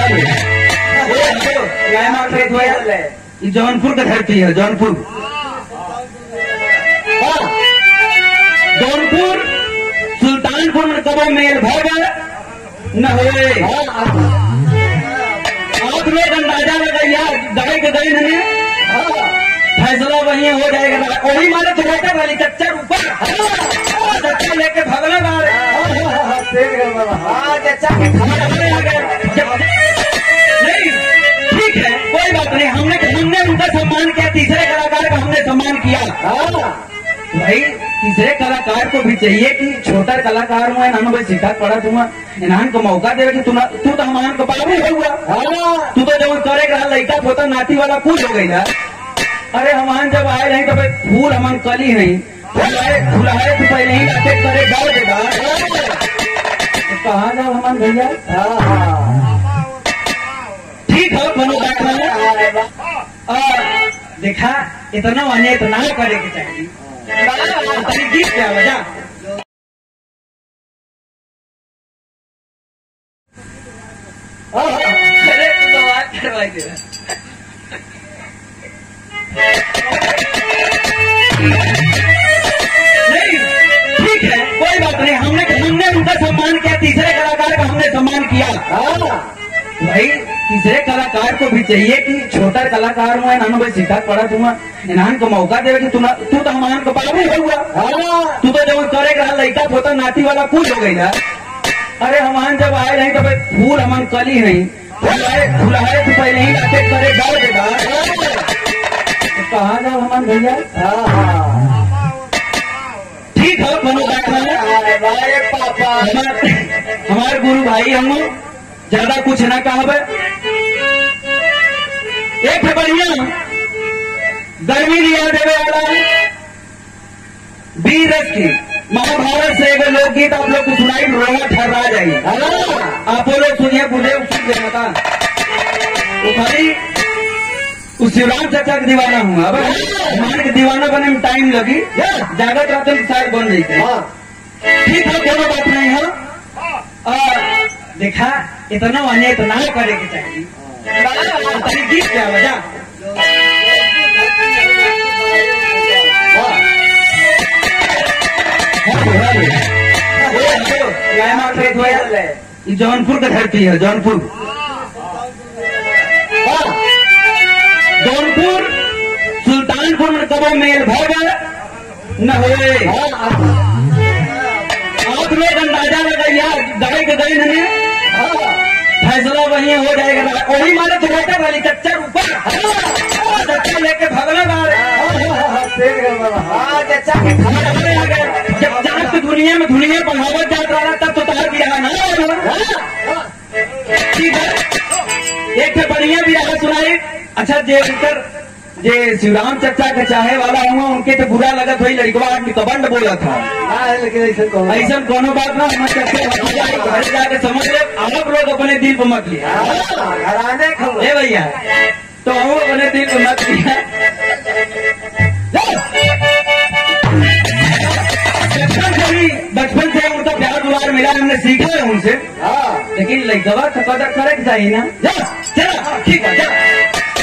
जौनपुर का धरती है, जौनपुर जौनपुर सुल्तानपुर में कबो मेल भग न हुए। आप लोग अंदाजा लगाइया दवाई के गई ने फैसला वही हो जाएगा। वही मारे तो रोटे वाली चच्चा ऊपर चच्चा लेके भगले मारे नहीं। ठीक है, कोई बात नहीं। हमने उनका सम्मान किया, तीसरे कलाकार का हमने सम्मान किया। भाई तीसरे कलाकार को भी चाहिए कि छोटा कलाकार हुआ इन्होंने भाई सीखा पड़ा तुम इन्हान को मौका देवे कि तू तो हमान को बाबू हुआ। तू तो जब करेगा लड़का पोता नाती वाला कुछ हो गई ना। अरे हमान जब आए रहे तो भाई फूल हमान कली नहीं फुलाए तो पहले ही लाते करे गाँव देगा तो कहा जाओ हमान भैया। ठीक है, बनो देखा इतना आने इतना करे के चाहिए। गीत क्या वजह अरे तू तो बात करवाई दे नहीं। ठीक है, कोई बात नहीं। हमने उनका सम्मान किया, तीसरे कलाकार का हमने सम्मान किया। भाई तीसरे कलाकार को भी चाहिए कि छोटा कलाकार हुआ इन्होंने भाई सीखा पड़ा तुम इन्हान को मौका देवे कि तू तो हमान को बाबू हुआ। तू तो जब करेगा लड़का पोता नाती वाला कुछ हो गई ना। अरे हमान जब आए रहे तो भाई फूल हमान कली नहीं फुलाए तो पहले ही लाते करे गाँव देगा तो कहा जाओ हमान भैया। ठीक है, बनो हमारे गुरु भाई हम ज्यादा कुछ ना कहा। एक बढ़िया गर्मी लिया देवे वाला वीर रस की महाभारत से एक लोकगीत आप लोग को सुनाई रोना ठहरा जाइए। आप लोग सुनिए, बुझे सुन देना था वो खाली उस शिवराम चाचा का दीवाना हुआ। अब मान के दीवाना बने में टाइम लगी, जागत रात में शायद बन जाते। ठीक है, कोई बात नहीं है। देखा इतना आने इतना करे के चाहिए। गीत क्या वजह जौनपुर का धरती है, जौनपुर जौनपुर सुल्तानपुर में कबो मेल भग न हुए। आप लोग अंदाजा लगाइया दवाई के गई ने फैसला वही हो जाएगा। वही मारे तो रोटे वाली चच्चा ऊपर चच्चा लेके भगले मारे जब तो दुनिया में दुनिया बढ़ावत जात रहा तब तो तार भी रहा ना। ठीक है, एक बढ़िया भी रहा सुनाई। अच्छा जे शिवराम चचा का चाहे वाला हुआ उनके तो बुरा लगा वही लड़कवा आदमी कबंड बोला था। लेकिन ऐसा कोनो बात ना हम घर जाके समझ ले। आप लोग अपने दिल पर मत लिया भैया, तो हम अपने दिल पर मत लिया। बचपन से उनका प्यार दुलार मिला, हमने सीखा है उनसे। लेकिन लड़कवा का कदर करे चाहिए ना। चला ठीक है,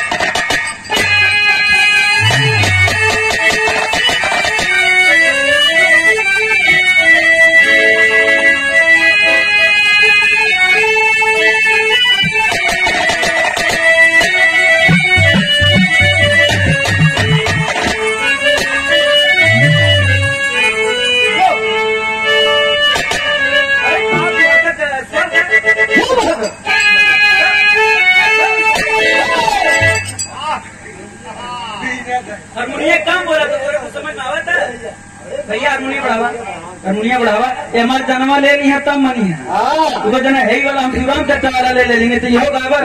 हारमोनिया कम बोला तो समझ में आवत है भैया। हारमोनिया बढ़ावा ये हमारे जन्मा ले ली है तब मनी है। तो जना है वाला हम शिवराम चाचा वाला ले लेंगे तो ये गावर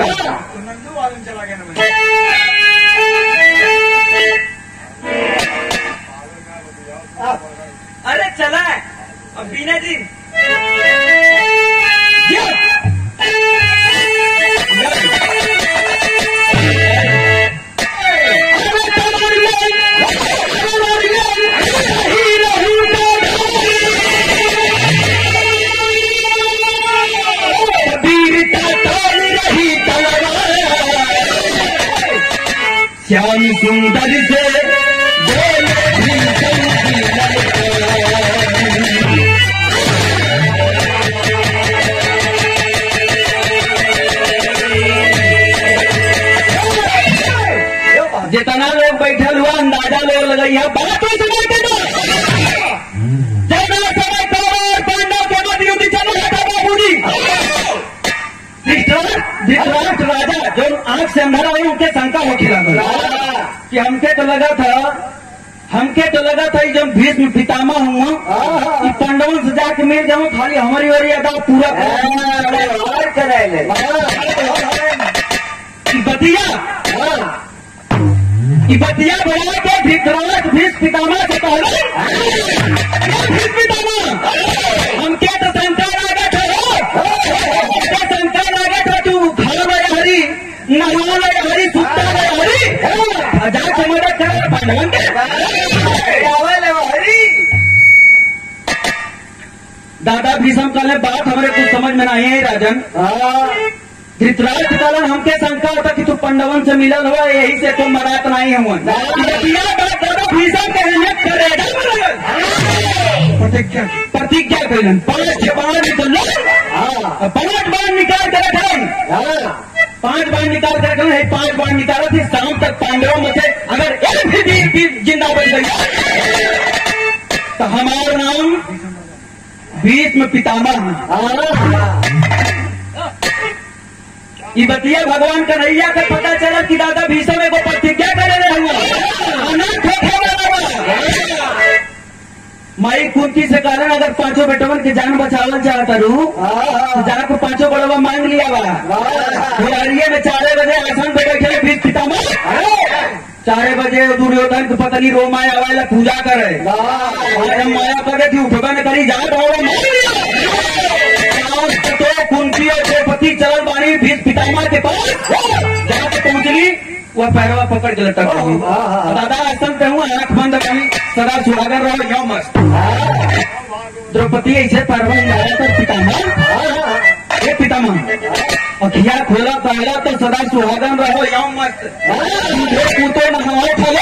अरे चला अब बीना जी वीरता तोड़ रही श्याम सुंदर से बोले भीषण की ललकार। जितना लोग बैठल हुआ अंदाजा लोग लगाइए बात तो समझ के दो। पांडव के मध्य युद्ध चल रहा था बाबूजी। धृतराष्ट्र राजा जो आंख से अंधारा हुई उनके शंका हो खिला कि हमके तो लगा था जब भीष्म पितामह हुआ कि पांडवों से जाके मिल जाऊं खाली हमारी वाली अदा पूरा बतिया बढ़ा के धृतराष्ट्र भीष्म पितामह से कहला भीष्म पितामह हमके तो शंका लागत है तू खा रहे हरी नहा रहे हरी सुता रहे हरी हजार से मदद कर पांडवन के दादा भीष्म कहले बात हमारे कुछ समझ में नहीं है राजन। धृतराष्ट्र कहलन हमके शंका होता कि तू पांडवन से मिलल हुआ यही से तुम मरात नहीं हुआ। दादा भीष्म के प्रतिज्ञा कैलन 5 बाण निकल 5 बाण निकाल कर रखे 5 बाण निकाल कर रखे 5 बाण निकाला थी शाम तक पांडवों में से अगर एक भी जिंदा बच गई तो हमारा नाम भीष्म पितामह। ये बतिया भगवान कन्हैया का पता चला कि दादा भीष्म एगो प्रतिज्ञा करे हुआ माई कुंती से कारण अगर 5 बेटवन के जान बचावल चाहता रू तो जाकर 5 बड़वा मांग लिया बा में 4 बजे आसन पे बैठे भीष्म पितामह 4 बजे दुर्योधन के पत्नी रोमाया आवेला पूजा करे हम माया करे थी उठबा न करी जा तो कुंती और द्रौपदी चलन बानी भीष्म पितामह के पास जाके पहुंचली वह पैरवा पकड़ के लटक गई। दादा आसन पे हूँ आंख बंद करी सदा सुहागर रहो यो मस्त द्रौपदी ऐसे पैरवा लगाया तो पितामह अखिया खोला पहला तो सदा सुहागन रहो यो मस्त पूतो नहाओ खोलो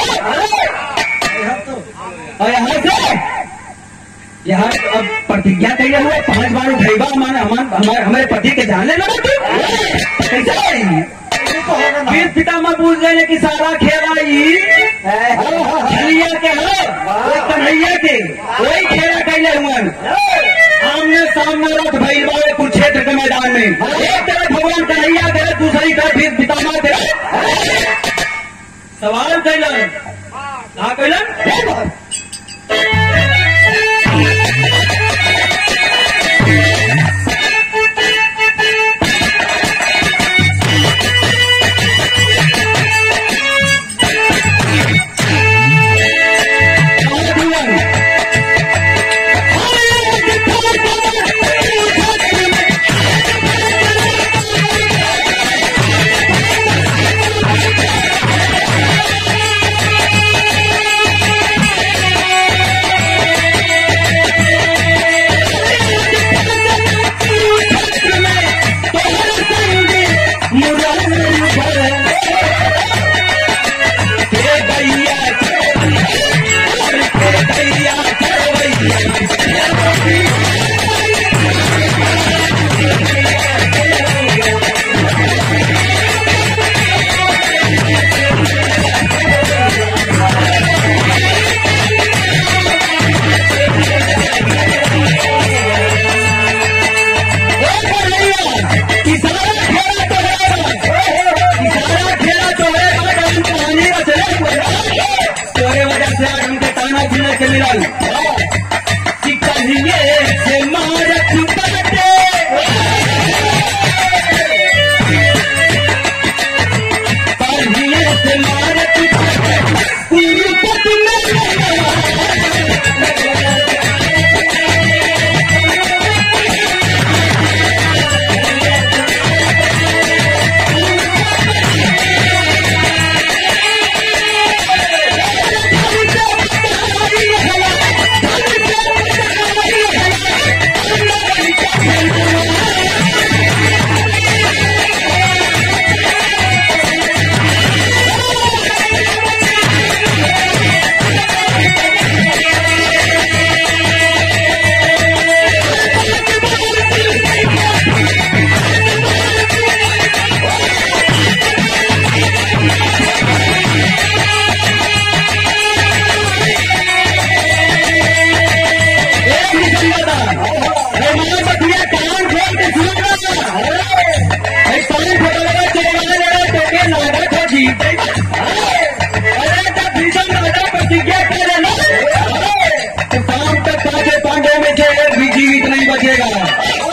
और यहाँ से यहाँ अब प्रतिज्ञा कैसे हुआ 5 बार उठेगा हमारे पति के जाने लगा कैसे भीष्म पितामह पूछ गए कि सारा खेला कन्हैया के कन्हैया के वही खेला कैले हुआ आमने सामने रथ भैरवा कुरुक्षेत्र के मैदान में एक तरफ भगवान कन्हैया के दूसरी तरफ भीष्म पितामह के सवाल कैलन कहा कैलन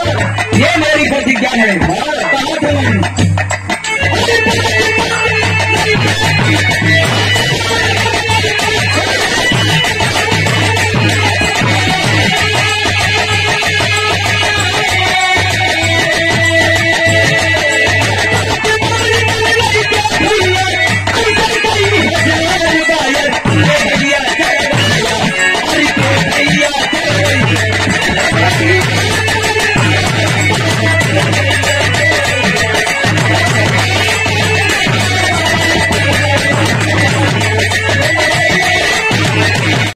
ये मेरी प्रतिज्ञा है। कहा था